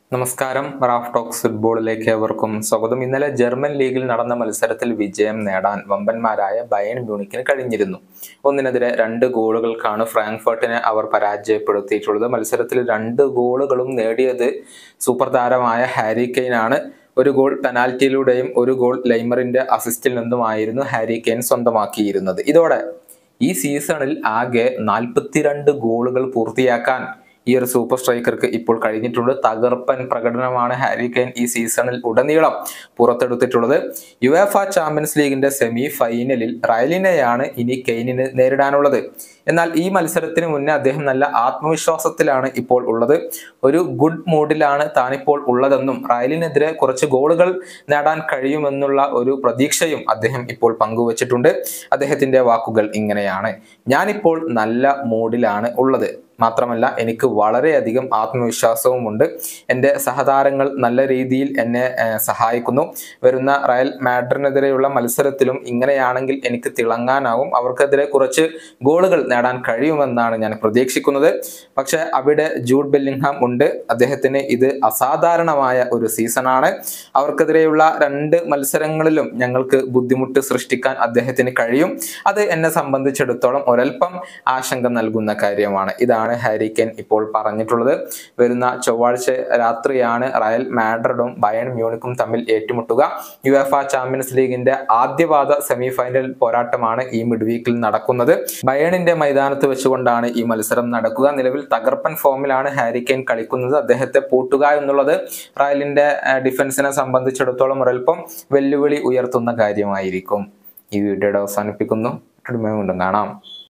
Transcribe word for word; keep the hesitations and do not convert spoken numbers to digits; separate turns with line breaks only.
നമസ്കാരം. Raf talks ഫുട്ബോളിലേക്ക് ഏവർക്കും സ്വാഗതം. ഇന്നലെ ജർമ്മൻ ലീഗിൽ നടന്ന മത്സരത്തിൽ വിജയം നേടാൻ വമ്പന്മാരായ ബയേൺ മ്യൂണിക്കിന് കഴിഞ്ഞിരുന്നു. ഒന്നിനെതിരെ രണ്ട് ഗോളുകൾക്കാണ് ഫ്രാങ്ക്ഫർട്ടിനെ അവർ പരാജയപ്പെടുത്തിയിട്ടുള്ളത്. മത്സരത്തിൽ രണ്ട് ഗോളുകളും നേടിയത് സൂപ്പർ താരമായ ഹാരി കെയ്ൻ ആണ്. ഒരു ഗോൾ പെനാൽറ്റിയിലൂടെയും ഒരു ഗോൾ ലൈമറിന്റെ അസിസ്റ്റിൽ നിന്നുമായിരുന്നു ഹാരി കെയ്ൻ സ്വന്തമാക്കിയിരുന്നത്. ഇതോടെ ഈ സീസണിൽ ആകെ നാൽപ്പത്തിരണ്ട് ഗോളുകൾ പൂർത്തിയാക്കാൻ ഈ ഒരു സൂപ്പർ സ്ട്രൈക്കർക്ക് ഇപ്പോൾ കഴിഞ്ഞിട്ടുണ്ട്. തകർപ്പൻ പ്രകടനമാണ് ഹാരി കെയ്ൻ ഈ സീസണിൽ ഉടനീളം പുറത്തെടുത്തിട്ടുള്ളത്. യുവേഫ ചാമ്പ്യൻസ് ലീഗിന്റെ സെമി ഫൈനലിൽ റയലിനെയാണ് ഇനി കെയ്നിന് നേരിടാനുള്ളത്. എന്നാൽ ഈ മത്സരത്തിന് മുന്നേ അദ്ദേഹം നല്ല ആത്മവിശ്വാസത്തിലാണ് ഇപ്പോൾ ഉള്ളത്. ഒരു ഗുഡ് മൂഡിലാണ് താനിപ്പോൾ ഉള്ളതെന്നും റയലിനെതിരെ കുറച്ച് ഗോളുകൾ നേടാൻ കഴിയുമെന്നുള്ള ഒരു പ്രതീക്ഷയും അദ്ദേഹം ഇപ്പോൾ പങ്കുവച്ചിട്ടുണ്ട്. അദ്ദേഹത്തിന്റെ വാക്കുകൾ ഇങ്ങനെയാണ്: ഞാനിപ്പോൾ നല്ല മൂഡിലാണ് ഉള്ളത്. മാത്രമല്ല, എനിക്ക് വളരെയധികം ആത്മവിശ്വാസവുമുണ്ട്. എൻ്റെ സഹതാരങ്ങൾ നല്ല രീതിയിൽ എന്നെ സഹായിക്കുന്നു. വരുന്ന റയൽ മാഡ്രിഡിനെതിരെയുള്ള മത്സരത്തിലും ഇങ്ങനെയാണെങ്കിൽ എനിക്ക് തിളങ്ങാനാവും. അവർക്കെതിരെ കുറച്ച് ഗോളുകൾ നേടാൻ കഴിയുമെന്നാണ് ഞാൻ പ്രതീക്ഷിക്കുന്നത്. പക്ഷെ അവിടെ ജൂഡ് ബെല്ലിംഗ്ഹാം ഉണ്ട്. അദ്ദേഹത്തിന് ഇത് അസാധാരണമായ ഒരു സീസണാണ്. അവർക്കെതിരെയുള്ള രണ്ട് മത്സരങ്ങളിലും ഞങ്ങൾക്ക് ബുദ്ധിമുട്ട് സൃഷ്ടിക്കാൻ അദ്ദേഹത്തിന് കഴിയും. അത് എന്നെ സംബന്ധിച്ചിടത്തോളം ഒരൽപ്പം ആശങ്ക നൽകുന്ന കാര്യമാണ്. ഇതാണ് ഹാരി കെയ്ൻ ഇപ്പോൾ പറഞ്ഞിട്ടുള്ളത്. വരുന്ന ചൊവ്വാഴ്ച രാത്രിയാണ് റയൽ മാഡ്രിഡും ബയേൺ മ്യൂണിക്കും തമ്മിൽ ഏറ്റുമുട്ടുക. യുവേഫ ചാമ്പ്യൻസ് ലീഗിന്റെ ആദ്യപാദ സെമി ഫൈനൽ പോരാട്ടമാണ് ഈ മിഡ് വീക്കിൽ നടക്കുന്നത്. ബയേണിന്റെ മൈതാനത്ത് വെച്ചുകൊണ്ടാണ് ഈ മത്സരം നടക്കുക. നിലവിൽ തകർപ്പൻ ഫോമിലാണ് ഹാരി കെയ്ൻ കളിക്കുന്നത്. അദ്ദേഹത്തെ പൂട്ടുക എന്നുള്ളത് റയലിന്റെ ഡിഫൻസിനെ സംബന്ധിച്ചിടത്തോളം ഒരൽപ്പം വെല്ലുവിളി ഉയർത്തുന്ന കാര്യമായിരിക്കും. ഈ വീഡിയോയുടെ അവസാനിപ്പിക്കുന്നു. കാണാം.